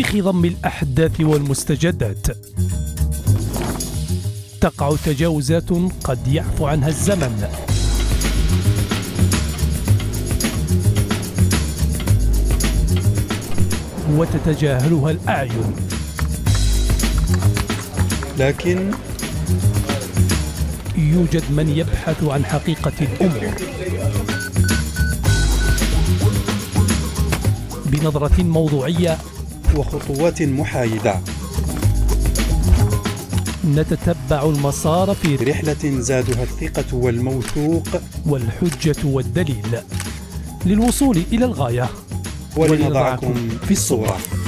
تاريخ ضم الأحداث والمستجدات. تقع تجاوزات قد يعفو عنها الزمن، وتتجاهلها الأعين، لكن يوجد من يبحث عن حقيقة الأمور بنظرة موضوعية وخطوات محايدة. نتتبع المسار في رحلة زادها الثقة والموثوق والحجة والدليل للوصول إلى الغاية ولنضعكم في الصورة.